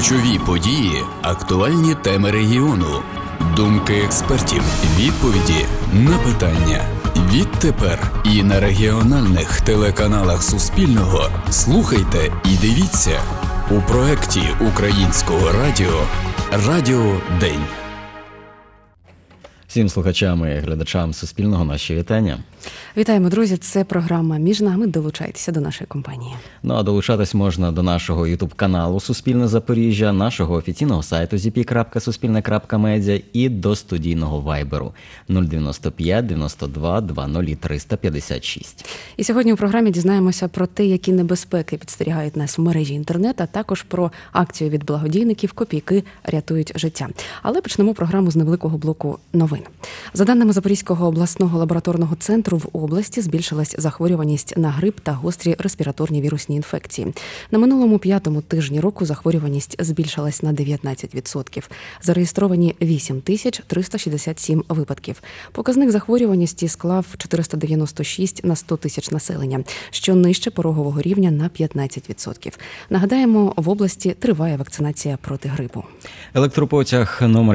Ключові події, актуальні теми регіону, думки експертів, відповіді на питання. Відтепер і на регіональних телеканалах Суспільного слухайте і дивіться у проєкті Українського радіо «Радіо День». Всім слухачам і глядачам Суспільного наші вітання. Вітаємо, друзі! Це програма «Між нами». Долучайтеся до нашої компанії. Ну а долучатись можна до нашого ютуб-каналу «Суспільне Запоріжжя», нашого офіційного сайту zp.suspilne.media і до студійного вайберу 095 92 20 356. І сьогодні у програмі дізнаємося про те, які небезпеки підстерігають нас в мережі інтернет, а також про акцію від благодійників «Копійки рятують життя». Але почнемо програму з невеликого блоку новин. За даними Запорізького обласного лабораторного центру, в області збільшилась захворюваність на грип та гострі респіраторні вірусні інфекції. На минулому 5-му тижні року захворюваність збільшилась на 19%. Зареєстровані 8367 випадків. Показник захворюваності склав 496 на 100 тисяч населення, що нижче порогового рівня на 15%. Нагадаємо, в області триває вакцинація проти грипу. Електропотяг номер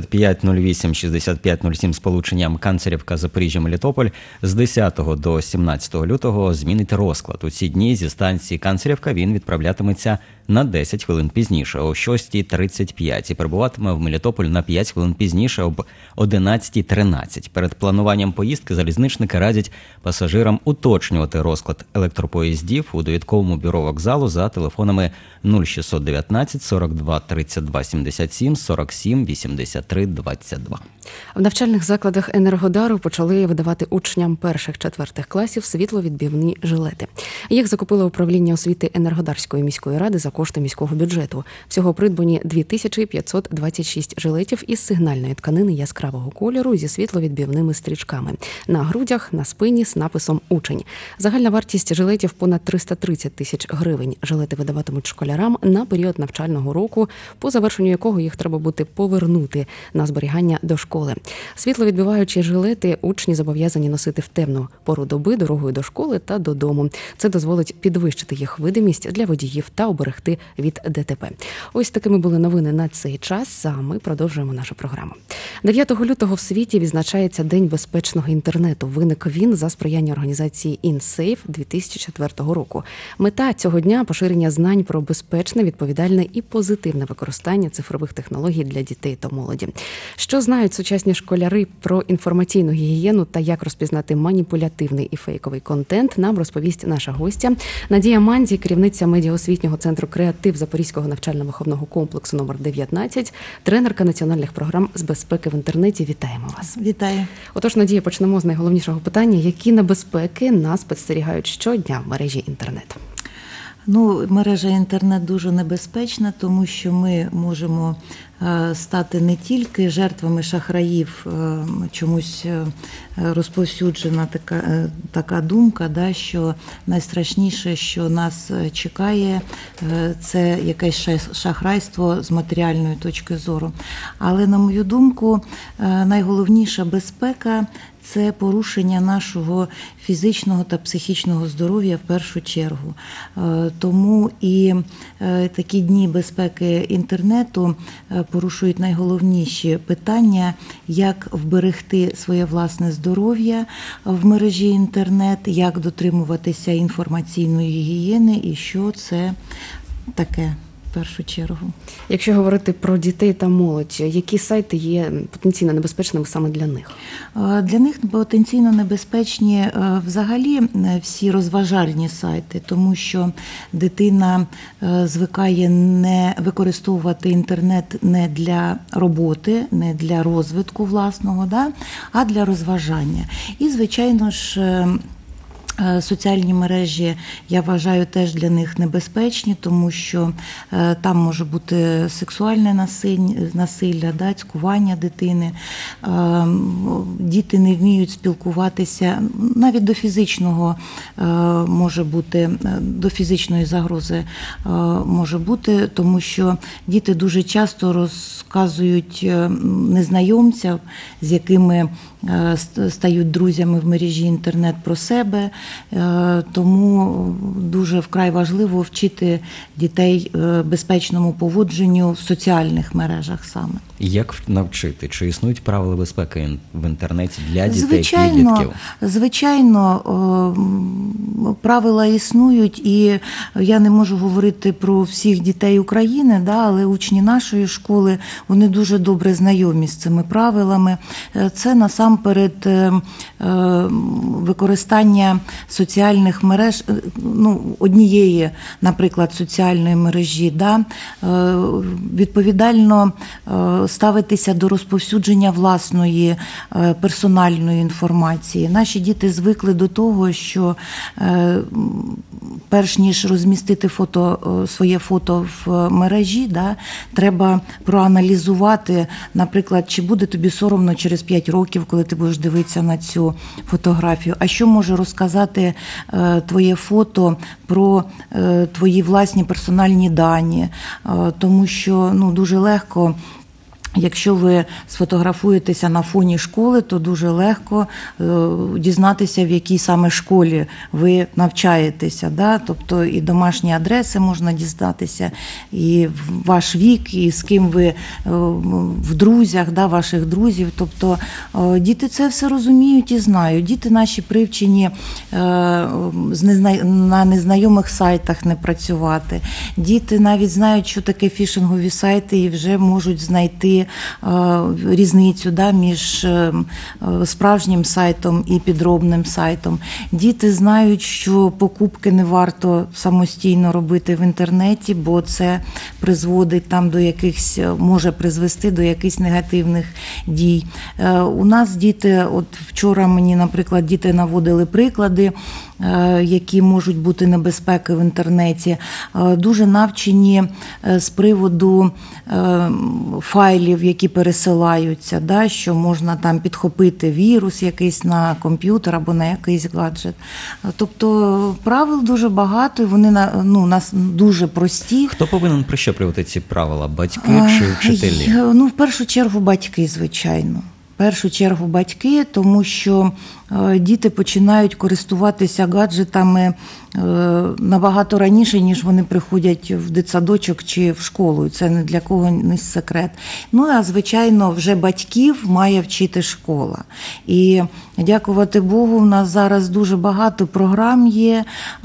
6508-6507 з полученням Канцерівка-Запоріжжя-Мелітополь з 10 до 17 лютого змінить розклад. У ці дні зі станції Канцерівка він відправлятиметься на 10 хвилин пізніше, о 6:35, і перебуватиме в Мелітополь на 5 хвилин пізніше, об 11:13. Перед плануванням поїздки залізничники радять пасажирам уточнювати розклад електропоїздів у довідковому бюро вокзалу за телефонами 0619 42 32 77 47 83 22. В навчальних закладах Енергодару почали видавати учням перших-четвертих класів світловідбивні жилети. Їх закупило управління освіти Енергодарської міської ради за кошти міського бюджету. Всього придбані 2526 жилетів із сигнальної тканини яскравого кольору зі світловідбивними стрічками. На грудях, на спині з написом «Учень». Загальна вартість жилетів понад 330 тисяч гривень. Жилети видаватимуть школярам на період навчального року, по завершенню якого їх треба буде повернути на зберігання до школи. Світловідбиваючі жилети учні зобов'язані носити в темну пору доби дорогою до школи та додому. Це дозволить підвищити їх видимість для водіїв та уберегти від ДТП. Ось такими були новини на цей час, а ми продовжуємо нашу програму. 9 лютого в світі відзначається День безпечного інтернету. Виник він за сприяння організації InSafe 2004 року. Мета цього дня – поширення знань про безпечне, відповідальне і позитивне використання цифрових технологій для дітей та молоді. Що знають сучасні школяри про інформаційну гігієну та як розпізнати маніпулятивний і фейковий контент, нам розповість наша гостя Надія Мандзій, керівниця медіаосвітнього центру «Креатив» Запорізького навчально-виховного комплексу номер 19, тренерка національних програм з безпеки в інтернеті. Вітаємо вас. Вітаю. Отож, Надія, почнемо з найголовнішого питання. Які небезпеки нас підстерігають щодня в мережі інтернет? Мережа інтернет дуже небезпечна, тому що ми можемо стати не тільки жертвами шахраїв, чомусь розповсюджена така думка, що найстрашніше, що нас чекає, це якесь шахрайство з матеріальної точки зору. Але, на мою думку, найголовніша безпека – це порушення нашого фізичного та психічного здоров'я в першу чергу. Тому і такі дні безпеки інтернету порушують найголовніші питання, як вберегти своє власне здоров'я в мережі інтернет, як дотримуватися інформаційної гігієни і що це таке. В першу чергу. Якщо говорити про дітей та молодь, які сайти є потенційно небезпечними саме для них? Для них потенційно небезпечні взагалі всі розважальні сайти, тому що дитина звикає не використовувати інтернет не для роботи, не для розвитку власного, а для розважання. І, звичайно ж, соціальні мережі, я вважаю, теж для них небезпечні, тому що там може бути сексуальне насилля, цькування дитини. Діти не вміють спілкуватися, навіть до фізичного може бути, до фізичної загрози може бути, тому що діти дуже часто розказують незнайомцям, з якими стають друзями в мережі інтернет, про себе, тому дуже вкрай важливо вчити дітей безпечному поводженню в соціальних мережах саме. Як навчити? Чи існують правила безпеки в інтернеті для дітей-підлітків? Звичайно, правила існують, і я не можу говорити про всіх дітей України, але учні нашої школи, вони дуже добре знайомі з цими правилами. Це насамперед використання соціальних мереж, однієї, наприклад, соціальної мережі, відповідально ставитися до розповсюдження власної персональної інформації. Наші діти звикли до того, що перш ніж розмістити своє фото в мережі, треба проаналізувати, наприклад, чи буде тобі соромно через 5 років, коли ти будеш дивитися на цю фотографію, а що може розказати твоє фото про твої власні персональні дані, тому що дуже легко. Якщо ви сфотографуєтеся на фоні школи, то дуже легко дізнатися, в якій саме школі ви навчаєтеся. Тобто і домашні адреси можна дізнатися, і ваш вік, і з ким ви в друзях, ваших друзів. Тобто діти це все розуміють і знають. Діти наші привчені на незнайомих сайтах не працювати. Діти навіть знають, що таке фішингові сайти, і вже можуть знайти різницю між справжнім сайтом і підробним сайтом. Діти знають, що покупки не варто самостійно робити в інтернеті, бо це призводить до якихось, може призвести до якихось негативних дій. У нас діти, от вчора мені, наприклад, діти наводили приклади, які можуть бути небезпеки в інтернеті, дуже навчені з приводу файлів, які пересилаються, що можна там підхопити вірус якийсь на комп'ютер або на якийсь гаджет. Тобто правил дуже багато, і вони нас дуже прості. Хто повинен прищеплювати ці правила? Батьки чи вчителі? В першу чергу батьки, звичайно. В першу чергу батьки, тому що діти починають користуватися гаджетами набагато раніше, ніж вони приходять в дитсадочок чи в школу. Це не для кого не секрет. А звичайно, вже батьків має вчити школа. І дякувати Богу, в нас зараз дуже багато програм є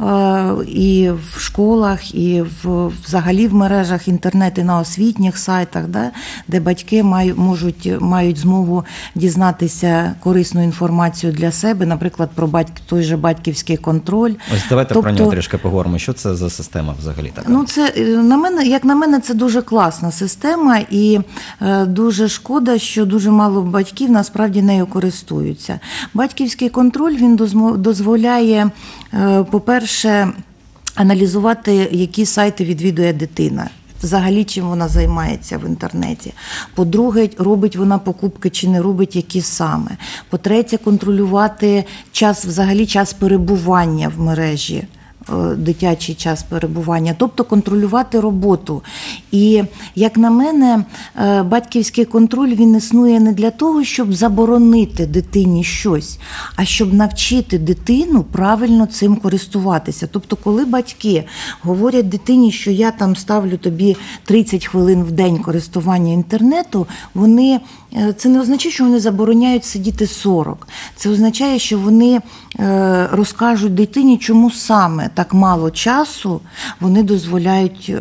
і в школах, і взагалі в мережах інтернету, на освітніх сайтах, де батьки мають змогу дізнатися корисну інформацію для себе, наприклад, про той же батьківський контроль. Ось давайте про нього трішки поговоримо. Що це за система взагалі така? Це, як на мене, це дуже класна система, і дуже шкода, що дуже мало батьків насправді нею користуються. Батьківський контроль, він дозволяє, по-перше, аналізувати, які сайти відвідує дитина. Взагалі, чим вона займається в інтернеті. По-друге, робить вона покупки чи не робить, які саме. По-третє, контролювати час перебування в мережі, дитячий час перебування, тобто контролювати роботу. І, як на мене, батьківський контроль, він існує не для того, щоб заборонити дитині щось, а щоб навчити дитину правильно цим користуватися. Тобто, коли батьки говорять дитині, що я там ставлю тобі 30 хвилин в день користування інтернету, це не означає, що вони забороняють сидіти 40. Це означає, що вони розкажуть дитині, чому саме так мало часу вони дозволяють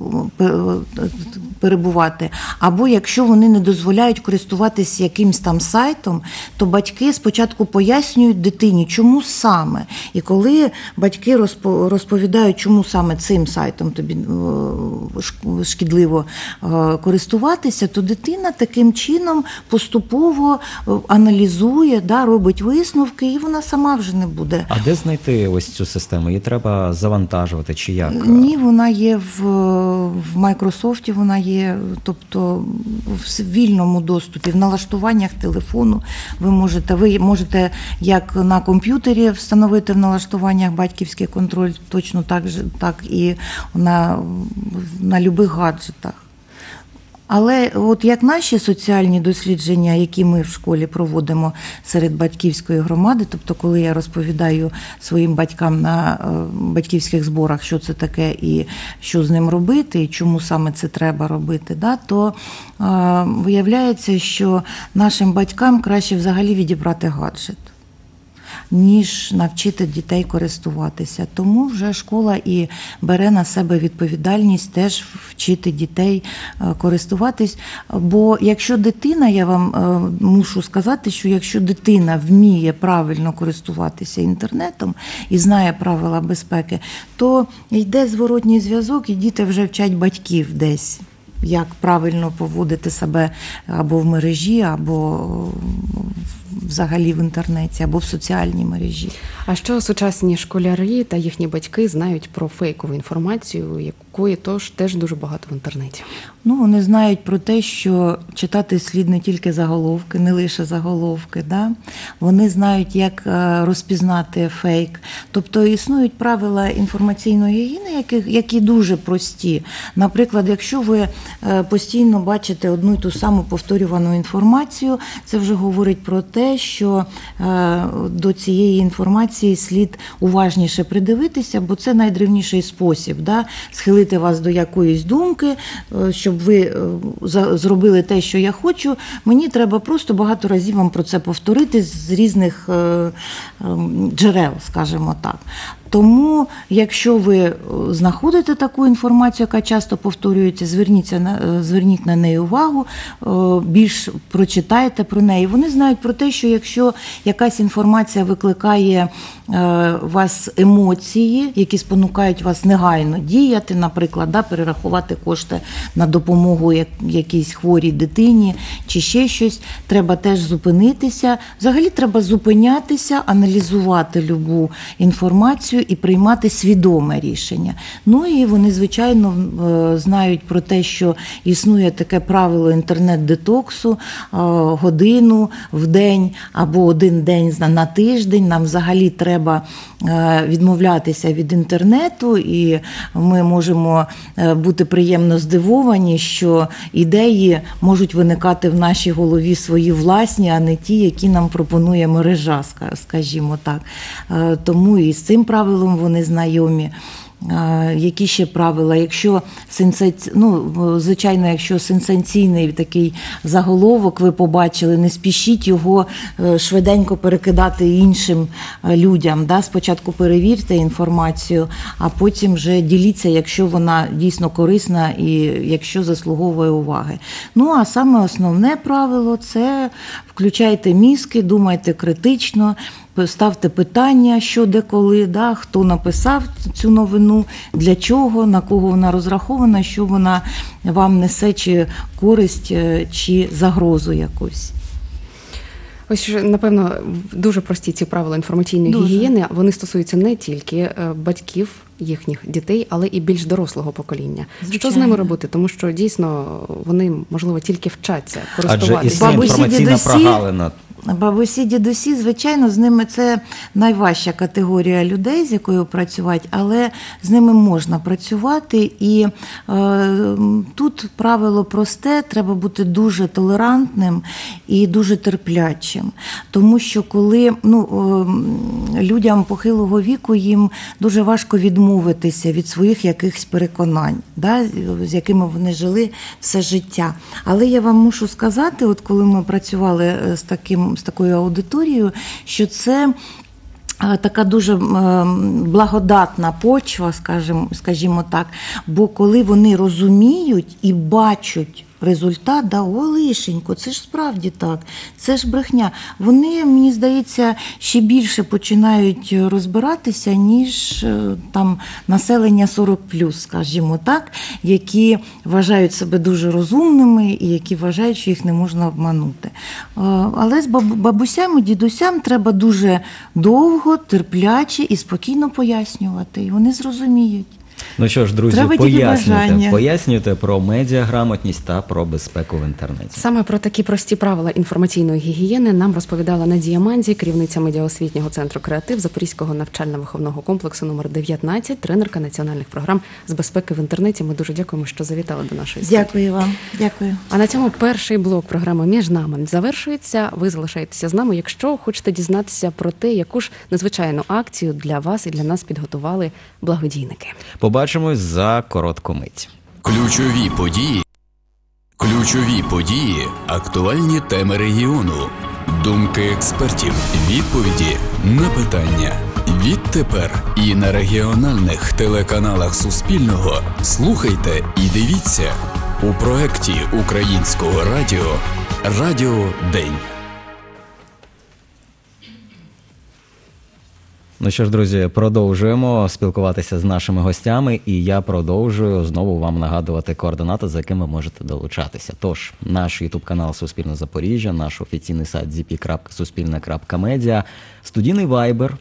перебувати. Або якщо вони не дозволяють користуватися якимсь там сайтом, то батьки спочатку пояснюють дитині, чому саме. І коли батьки розповідають, чому саме цим сайтом тобі шкідливо користуватися, то дитина таким чином поступово аналізує, робить висновки, і вона сама вже не буде. А де знайти ось цю систему? Її треба завантажувати чи як? Ні, вона є в Microsoft, вона є, тобто в вільному доступі, в налаштуваннях телефону. Ви можете як на комп'ютері встановити в налаштуваннях батьківський контроль, точно так і на любих гаджетах. Але от як наші соціальні дослідження, які ми в школі проводимо серед батьківської громади, тобто коли я розповідаю своїм батькам на батьківських зборах, що це таке і що з ним робити, і чому саме це треба робити, то виявляється, що нашим батькам краще взагалі відібрати гаджет, ніж навчити дітей користуватися. Тому вже школа і бере на себе відповідальність теж вчити дітей користуватись. Бо якщо дитина, я вам мушу сказати, що якщо дитина вміє правильно користуватися інтернетом і знає правила безпеки, то йде зворотній зв'язок, і діти вже вчать батьків десь, як правильно поводити себе або в мережі, або взагалі в інтернеті, або в соціальній мережі. А що сучасні школярі та їхні батьки знають про фейкову інформацію, якої теж дуже багато в інтернеті? Вони знають про те, що читати слід не тільки заголовки, не лише заголовки. Вони знають, як розпізнати фейк. Тобто існують правила інформаційної гігієни, які дуже прості. Наприклад, якщо ви постійно бачите одну й ту саму повторювану інформацію, це вже говорить про те, що до цієї інформації слід уважніше придивитися, бо це найдревніший спосіб схилити вас до якоїсь думки, щоб ви зробили те, що я хочу. Мені треба просто багато разів вам про це повторити з різних джерел, скажімо так. Тому, якщо ви знаходите таку інформацію, яка часто повторюється, зверніть на неї увагу, більш прочитайте про неї. Вони знають про те, що якщо якась інформація викликає у вас емоції, які спонукають вас негайно діяти, наприклад, перерахувати кошти на допомогу якійсь хворій дитині чи ще щось, треба теж зупинитися. Взагалі треба зупинятися, аналізувати любу інформацію і приймати свідоме рішення. І вони, звичайно, знають про те, що існує таке правило інтернет-детоксу, годину в день або один день на тиждень. Нам взагалі треба відмовлятися від інтернету, і ми можемо бути приємно здивовані, що ідеї можуть виникати в нашій голові свої власні, а не ті, які нам пропонує мережа, скажімо так. Тому і з цим правилом вони знайомі. Які ще правила? Звичайно, якщо сенсаційний такий заголовок ви побачили, не спішіть його швиденько перекидати іншим людям. Спочатку перевірте інформацію, а потім вже діліться, якщо вона дійсно корисна і якщо заслуговує уваги. А саме основне правило – це включайте мізки, думайте критично, ставте питання, що де коли, хто написав цю новину, для чого, на кого вона розрахована, що вона вам несе, чи користь, чи загрозу якусь. Ось, напевно, дуже прості ці правила інформаційної гігієни. Вони стосуються не тільки батьків, їхніх дітей, але і більш дорослого покоління. Звичайно. Що з ними робити? Тому що, дійсно, вони, можливо, тільки вчаться користуватися. Адже існує інформаційна прогалина. Бабусі, дідусі, звичайно, з ними це найважча категорія людей, з якою працювати, але з ними можна працювати. І тут правило просте, треба бути дуже толерантним і дуже терплячим. Тому що коли людям похилого віку, їм дуже важко відмовитися від своїх якихось переконань, з якими вони жили все життя. Але я вам мушу сказати, от коли ми працювали з такою аудиторією, що це така дуже благодатна почва, скажімо так, бо коли вони розуміють і бачать результат, лишенько, це ж справді так, це ж брехня. Вони, мені здається, ще більше починають розбиратися, ніж там населення 40+, скажімо так, які вважають себе дуже розумними і які вважають, що їх не можна обманути. Але з бабусям і дідусям треба дуже довго, терпляче і спокійно пояснювати, і вони зрозуміють. Ну що ж, друзі, Треба тільки бажання. пояснюйте про медіаграмотність та про безпеку в інтернеті. Саме про такі прості правила інформаційної гігієни нам розповідала Надія Мандзій, керівниця медіаосвітнього центру «Креатив» Запорізького навчально-виховного комплексу номер 19, тренерка національних програм з безпеки в інтернеті. Ми дуже дякуємо, що завітали до нашої студії. Дякую вам. Дякую. А на цьому перший блок програми «Між нами» завершується. Ви залишаєтеся з нами, якщо хочете дізнатися про те, яку ж незвичайну акцію для вас і для нас підготували благодійники. Побачимось за коротку мить. Ключові події, актуальні теми регіону, думки експертів, відповіді на питання. Відтепер і на регіональних телеканалах Суспільного слухайте і дивіться у проекті Українського радіо «Радіо День». Ну що ж, друзі, продовжуємо спілкуватися з нашими гостями, і я продовжую знову вам нагадувати координати, за якими можете долучатися. Тож, наш ютуб-канал «Суспільне Запоріжжя», наш офіційний сайт zp.suspilne.media, студійний вайбер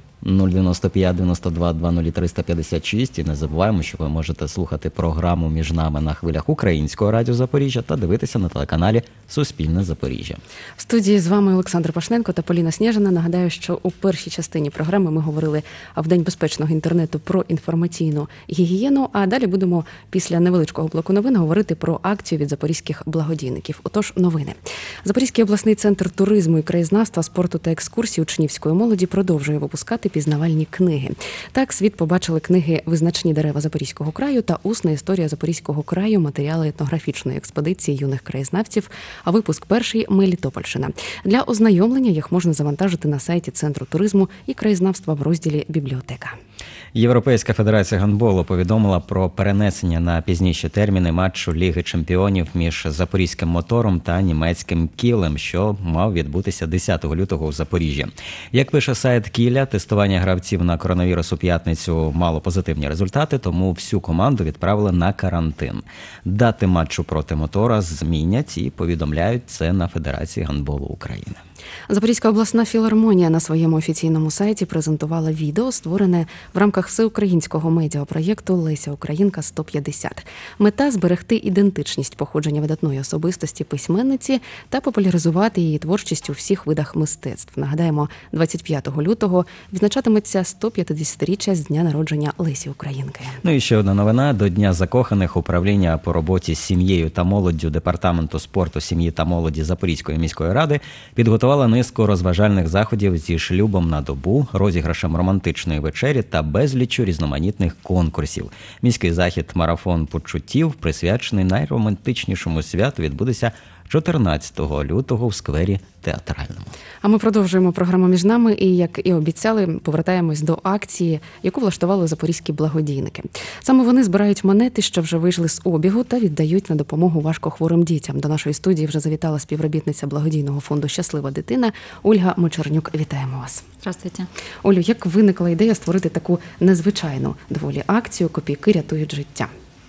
095 92 20 356. І не забуваємо, що ви можете слухати програму «Між нами» на хвилях Українського радіо Запоріжжя та дивитися на телеканалі «Суспільне Запоріжжя». В студії з вами Олександр Пашненко та Поліна Сніжина. Нагадаю, що у першій частині програми ми говорили в День безпечного інтернету про інформаційну гігієну, а далі будемо після невеличкого блоку новин говорити про акцію від запорізьких благодійників. Отож, новини. Запорізький обласний центр туризму і краєзнавства, спорту та екскурсій учнівської молоді продовжує випускати пізнавальні книги. Так, світ побачили книги «Визначні дерева Запорізького краю» та «Усна історія Запорізького краю. Матеріали етнографічної експедиції юних краєзнавців», а випуск перший – «Мелітопольщина». Для ознайомлення їх можна завантажити на сайті Центру туризму і краєзнавства в розділі «Бібліотека». Європейська федерація гандболу повідомила про перенесення на пізніші терміни матчу Ліги чемпіонів між запорізьким «Мотором» та німецьким «Кілем», що мав відбутися 10 лютого у Запоріжжі. Як пише сайт «Кіля», тестування гравців на коронавірус у п'ятницю мало позитивні результати, тому всю команду відправили на карантин. Дати матчу проти «Мотора» змінять і повідомляють це на Федерації гандболу України. Запорізька обласна філармонія на своєму офіційному сайті презентувала відео, створене в рамках всеукраїнського медіапроєкту «Леся Українка 150». Мета – зберегти ідентичність походження видатної особистості письменниці та популяризувати її творчість у всіх видах мистецтв. Нагадаємо, 25 лютого відзначатиметься 150-річчя з дня народження Лесі Українки. Ну і ще одна новина. До Дня закоханих управління по роботі з сім'єю та молоддю Департаменту спорту, сім'ї та молоді Запорізької міської ради підготувала низку розважальних заходів зі шлюбом на добу, розіграшем романтичної вечері та безліччю різноманітних конкурсів. Міський захід «Марафон почуттів», присвячений найромантичнішому святу, відбудеться 14 лютого в сквері Театральному. А ми продовжуємо програму «Між нами» і, як і обіцяли, повертаємось до акції, яку влаштували запорізькі благодійники. Саме вони збирають монети, що вже вийшли з обігу, та віддають на допомогу важкохворим дітям. До нашої студії вже завітала співробітниця благодійного фонду «Щаслива дитина» Ольга Мочернюк. Вітаємо вас. Здравствуйте. Олю, як виникла ідея створити таку незвичайну доволі акцію «Копійки рятують життя»?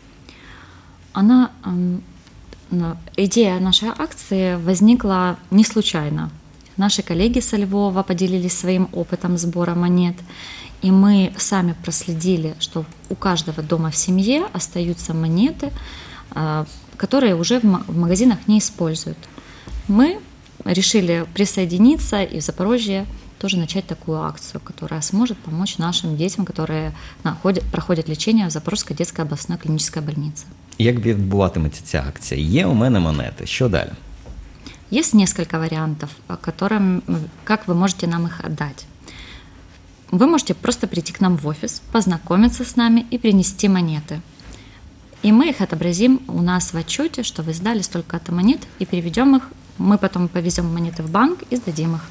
Идея нашей акции возникла не случайно. Наши коллеги со Львова поделились своим опытом сбора монет, и мы сами проследили, что у каждого дома в семье остаются монеты, которые уже в магазинах не используют. Мы решили присоединиться и в Запорожье тоже начать такую акцию, которая сможет помочь нашим детям, которые проходят лечение в Запорожской детской областной клинической больнице. Як відбуватиметься ця акція? Є у мене монети. Що далі? Есть несколько вариантов, как вы можете нам их отдать. Вы можете просто прийти к нам в офис, познакомиться с нами и принести монеты. И мы их отобразим у нас в отчете, что вы сдали столько-то монет, и переведем их. Мы потом повезем монеты в банк и сдадим их.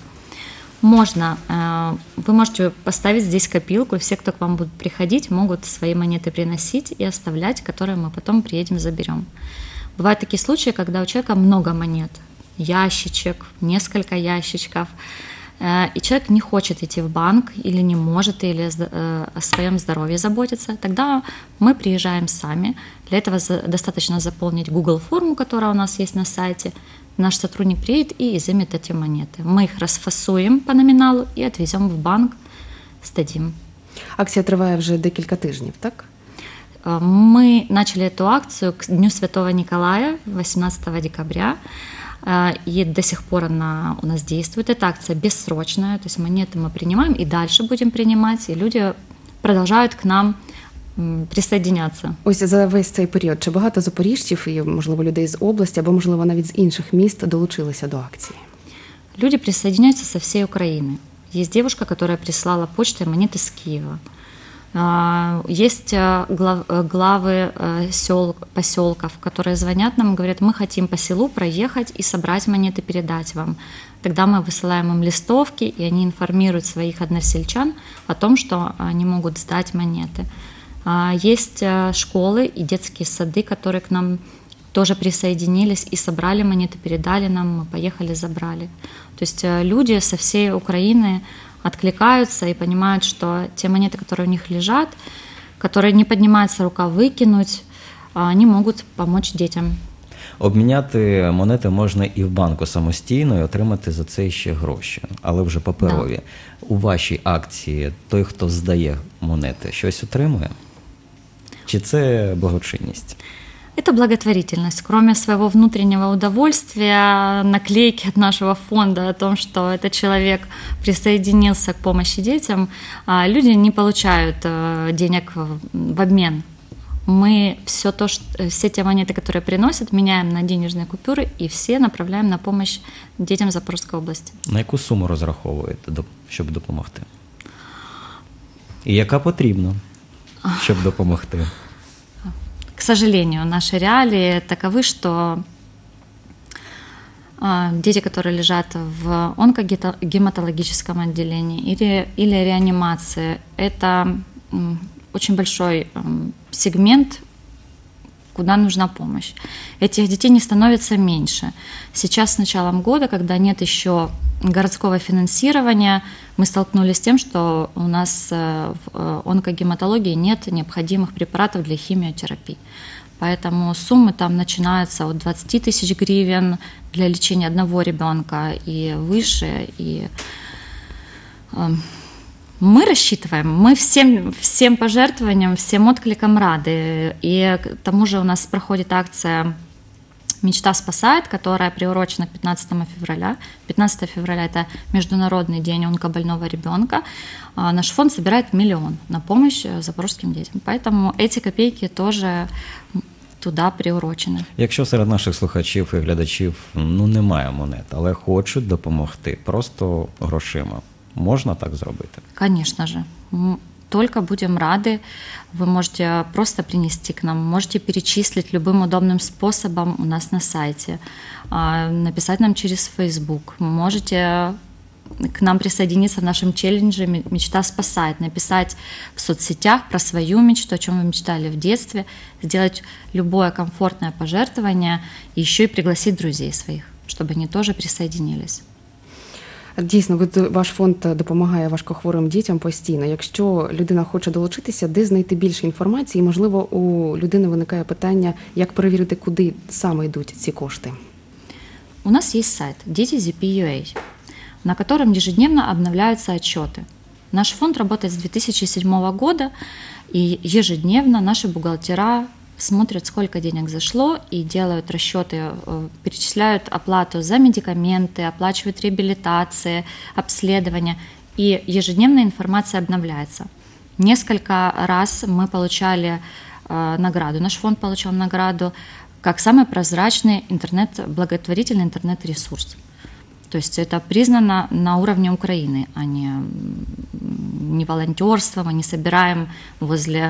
Вы можете поставить здесь копилку, и все, кто к вам будут приходить, могут свои монеты приносить и оставлять, которые мы потом приедем, заберем. Бывают такие случаи, когда у человека много монет, ящичек, несколько ящичков, и человек не хочет идти в банк или не может, или о своем здоровье заботиться. Тогда мы приезжаем сами. Для этого достаточно заполнить Google форму, которая у нас есть на сайте. Наш сотрудник приедет и изымет эти монеты. Мы их расфасуем по номиналу и отвезем в банк, сдадим. Акція триває вже декілька тижнів, так? Мы начали эту акцию к Дню Святого Николая, 18 декабря, и до сих пор она у нас действует. Эта акция бессрочная, то есть монеты мы принимаем и дальше будем принимать, и люди продолжают к нам присоединяться. Ось за весь цей період чи багато запоріжців і, можливо, людей з області, або, можливо, навіть з інших міст долучилися до акції? Люди присоединяются со всей Украины. Есть девушка, которая прислала почтой монеты с Киева. Есть главы поселков, которые звонят нам и говорят, мы хотим по селу проехать и собрать монеты, передать вам. Тогда мы высылаем им листовки, и они информируют своих односельчан о том, что они могут сдать монеты. Есть школы и детские сады, которые к нам тоже присоединились и собрали монеты, передали нам, мы поехали, забрали. То есть люди со всей Украины откликаются и понимают, что те монеты, которые у них лежат, которые не поднимается рука выкинуть, они могут помочь детям. Обміняти монети можна і в банку самостійно, і отримати за це ще гроші, але вже паперові. Да. У вашій акції той, хто здає монети, щось отримує? Чи це благочинність? Это благотворительность. Кроме своего внутреннего удовольствия, наклейки от нашего фонда о том, что этот человек присоединился к помощи детям, люди не получают денег в обмен. Мы все те монеты, которые приносят, меняем на денежные купюры и все направляем на помощь детям Запорожской области. На яку суму розраховуєте, щоб допомогти? І яка потрібна, щоб допомогти? К сожалению, наши реалии таковы, что дети, которые лежат в онкогематологическом отделении или реанимации, это очень большой сегмент, куда нужна помощь. Этих детей не становится меньше. Сейчас с началом года, когда нет еще городского финансирования, мы столкнулись с тем, что у нас в онкогематологии нет необходимых препаратов для химиотерапии. Поэтому суммы там начинаются от 20 тысяч гривен для лечения одного ребенка и выше. И мы рассчитываем, мы всем пожертвованиям, всем откликам рады. И к тому же у нас проходит акция «Мечта спасает», которая приурочена к 15 февраля. 15 февраля – это Международный день онкобольного ребенка. Наш фонд собирает 1 миллион на помощь запорожским детям. Поэтому эти копейки тоже туди приурочені. Якщо серед наших слухачів і глядачів немає монет, але хочуть допомогти просто грошима, можна так зробити? Конечно же. Только будем рады. Вы можете просто принести к нам, можете перечислить любым удобным способом у нас на сайте, написать нам через Facebook, можете к нам присоединиться в нашем челлендже «Мечта спасает», написать в соцсетях про свою мечту, о чем вы мечтали в детстве, сделать любое комфортное пожертвование и еще и пригласить друзей своих, чтобы они тоже присоединились. Дійсно, ваш фонд допомагає важкохворим дітям постійно. Якщо людина хоче долучитися, де знайти більше інформації? Можливо, у людини виникає питання, як перевірити, куди саме йдуть ці кошти? У нас есть сайт «Дети.ZP.UA», на котором ежедневно обновляются отчеты. Наш фонд работает с 2007 года, и ежедневно наши бухгалтера смотрят, сколько денег зашло, и делают расчеты, перечисляют оплату за медикаменты, оплачивают реабилитации, обследования, и ежедневная информация обновляется. Несколько раз мы получали награду, наш фонд получал награду как самый прозрачный благотворительный интернет-ресурс. То есть это признано на уровне Украины, а не волонтерство, мы не собираем возле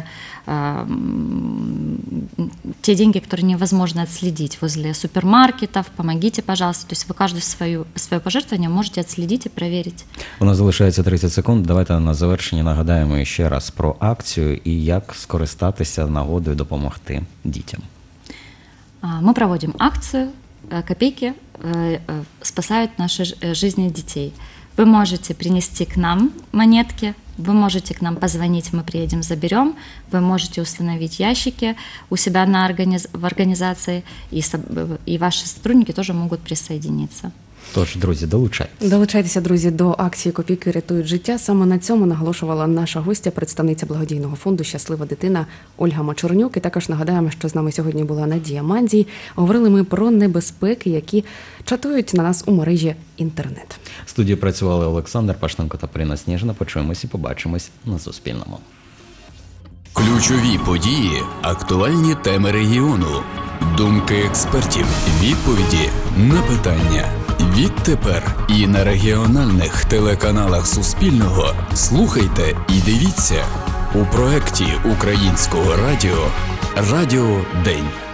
те деньги, которые невозможно отследить, возле супермаркетов, помогите, пожалуйста. То есть вы каждое свое пожертвование можете отследить и проверить. У нас залишається 30 секунд. Давайте на завершення нагадаємо ще раз про акцію і як скористатися нагодою допомогти дітям. Мы проводим акцию «Копейки спасают наши жизни детей». Вы можете принести к нам монетки, вы можете к нам позвонить, мы приедем, заберем, вы можете установить ящики у себя в организации, и ваши сотрудники тоже могут присоединиться. Тож, друзі, долучайтесь. Долучайтеся, друзі, до акції «Копійки рятують життя». Саме на цьому наголошувала наша гостя, представниця благодійного фонду «Щаслива дитина» Ольга Мачурнюк. І також нагадаємо, що з нами сьогодні була Надія Мандзій. Говорили ми про небезпеки, які чатують на нас у мережі інтернет. В студії працювали Олександр Пашненко та Поліна Сніжина. Почуємось і побачимось на Суспільному. Ключові події, актуальні теми регіону, думки експертів, відповіді на питання. Відтепер і на регіональних телеканалах Суспільного слухайте і дивіться у проекті Українського радіо «Радіо День».